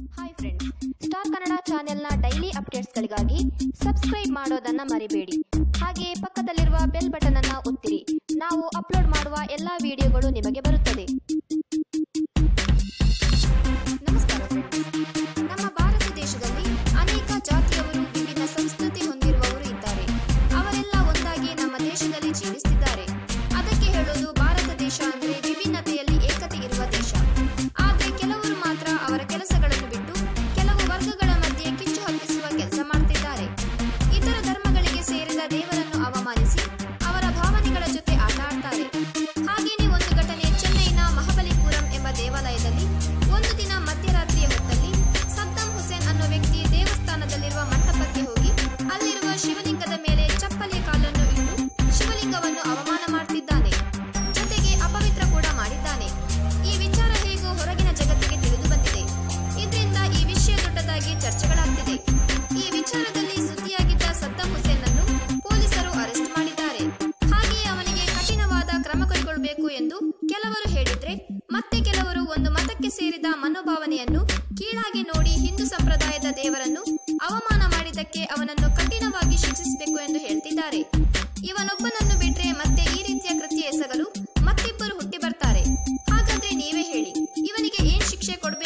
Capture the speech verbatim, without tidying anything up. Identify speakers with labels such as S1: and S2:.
S1: Hi friends, star Kannada ಚಾನೆಲ್ನ daily ಅಪ್ಡೇಟ್ಸ್ಗಳಿಗಾಗಿ subscribe ಮಾಡೋದನ್ನ ಮರಿಬೇಡಿ. ಹಾಗೆಯೇ ಪಕ್ಕದಲ್ಲಿರುವ ಬೆಲ್ ಬಟನ್ ಅನ್ನು ಒತ್ತಿರಿ. ನಾವು ಅಪ್ಲೋಡ್ ಮಾಡುವ ಎಲ್ಲ ವಿಡಿಯೋಗಳು ನಿಮಗೆ ಬರುತ್ತದೆ. ನಮಸ್ಕಾರ ಫ್ರೆಂಡ್ಸ್. ನಮ್ಮ ಭಾರತ ದೇಶದಲ್ಲಿ ಅನೇಕ ಜಾತಿಯವರು, ವಿಭಿನ್ನ ಸಂಸ್ಕೃತಿ ಹೊಂದಿರುವವರು ಇದ್ದಾರೆ. ಅವರೆಲ್ಲ ಒಂದಾಗಿ ನಮ್ಮ ದೇಶದಲ್ಲಿ ಜೀವಿಸುತ್ತಿದ್ದಾರೆ. ಅದಕ್ಕೆ ಹೇಳೋದು ಭಾರತ ದೇಶ ಅಂದರೆ ವಿಭಿನ್ನತೆಯಲ್ಲಿ ಏಕತೆ ಇರುವ ದೇಶ. ಆದರೆ ಕೆಲವರು ಮಾತ್ರ ಅವರ ಕೆಲಸಗಳನ್ನು ಬಿಟ್ಟು ಕೆಲವು ವರ್ಗಗಳ ಮಧ್ಯೆ ಕಿಚ್ಚು ಹಬ್ಬಿಸುವ ಕೆಲಸ ಮಾಡ್ತಿದ್ದಾರೆ. ಇತರ ಧರ್ಮಗಳಿಗೆ ಸೇರಿದ ದೇವರನ್ನು ಅವಮಾನಿಸಿ ಅವರ ಭಾವನೆಗಳ ಜೊತೆ ಆಟ ಆಡ್ತಾರೆ. ಹಾಗೇನೆ ಒಂದು ಘಟನೆ ಚೆನ್ನೈನ ಮಹಾಬಲಿಪುರಂ ಎಂಬ ದೇವಾಲಯದಲ್ಲಿ ಒಂದು ದಿನ ಮಧ್ಯರಾತ್ರಿಯ ಹೊತ್ತಲ್ಲಿ ಸದ್ದಾಂ ಹುಸೇನ್ ಅನ್ನೋ ವ್ಯಕ್ತಿ ದೇವಸ್ಥಾನದಲ್ಲಿರುವ ಮಂಟಪಕ್ಕೆ ಹೋಗಿ ಅಲ್ಲಿರುವ ಶಿವಲಿಂಗದ ಮೇಲೆ ಚಪ್ಪಲಿಯ ಕಾಲನ್ನು ಇಟ್ಟು ಶಿವಲಿಂಗವನ್ನು ಅವಮಾನ ಮಾಡ್ತಿದ್ದಾನೆ. ಜೊತೆಗೆ ಅಪವಿತ್ರ ಕೂಡ ಮಾಡಿದ್ದಾನೆ. ಈ ವಿಚಾರ ಹೇಗೋ ಹೊರಗಿನ ಜಗತ್ತಿಗೆ ತಿಳಿದು ಬಂದಿದೆ. ಇದರಿಂದ ಈ ವಿಷಯ ದೊಡ್ಡದಾಗಿ ಚರ್ಚೆಗಳಾಗ್ತಿದೆ. ಈ ವಿಚಾರದಲ್ಲಿ ಸುದ್ದಿಯಾಗಿದ್ದ ಸದ್ದಾಂ ಹುಸೇನ್ ಅನ್ನು ಪೊಲೀಸರು ಅರೆಸ್ಟ್ ಮಾಡಿದ್ದಾರೆ. ಹಾಗೆಯೇ ಅವನಿಗೆ ಕಠಿಣವಾದ ಕ್ರಮ ಕೈಗೊಳ್ಳಬೇಕು ಎಂದು ಕೆಲವರು ಹೇಳಿದ್ರೆ, ಮತ್ತೆ ಕೆಲವರು ಒಂದು ಮತಕ್ಕೆ ಸೇರಿದ ಮನೋಭಾವನೆಯನ್ನು ಕೀಳಾಗಿ ನೋಡಿ ಹಿಂದೂ ಸಂಪ್ರದಾಯದ ದೇವರನ್ನು ಅವಮಾನ ಮಾಡಿದ್ದಕ್ಕೆ ಅವನನ್ನು ಕಠಿಣವಾಗಿ ಶಿಕ್ಷಿಸಬೇಕು ಎಂದು ಹೇಳ್ತಿದ್ದಾರೆ. ಇವನೊಬ್ಬನನ್ನು ಬಿಟ್ರೆ ಮತ್ತೆ ಈ ರೀತಿಯ ಕೃತ್ಯ ಎಸಗಲು ಮತ್ತಿಬ್ಬರು ಹುಟ್ಟಿ ಬರ್ತಾರೆ. ಹಾಗಾದ್ರೆ ನೀವೇ ಹೇಳಿ, ಇವನಿಗೆ ಏನ್ ಶಿಕ್ಷೆ ಕೊಡಬೇಕು